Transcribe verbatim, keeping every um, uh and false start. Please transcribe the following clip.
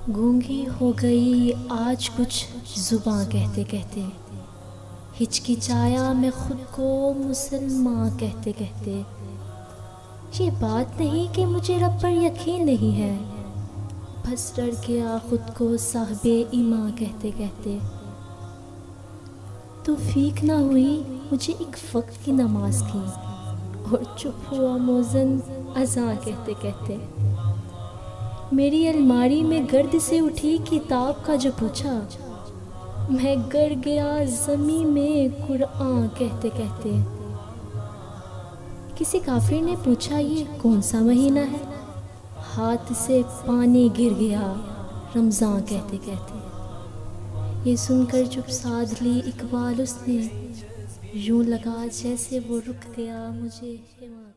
گونگی ہو گئی آج کچھ زباں کہتے کہتے، ہچکچایا میں خود کو مسلماں کہتے کہتے۔ یہ بات نہیں کہ مجھے رب پر یقین نہیں ہے، بس ڈر گیا خود کو صاحب ایمان کہتے کہتے۔ توفیق نہ ہوئی مجھے ایک وقت کی نماز کی، اور چپ ہوا موذن اذاں کہتے کہتے۔ میری الماری میں گرد سے اٹھی کتاب کا جو پوچھا، میں گر گیا زمیں میں قرآن کہتے کہتے۔ کسی کافر نے پوچھا یہ کون سا مہینہ ہے، ہاتھ سے پانی گر گیا رمضان کہتے کہتے۔ یہ سن کر چپ سادھ لی اقبال اس نے، یوں لگا جیسے وہ رک گیا مجھے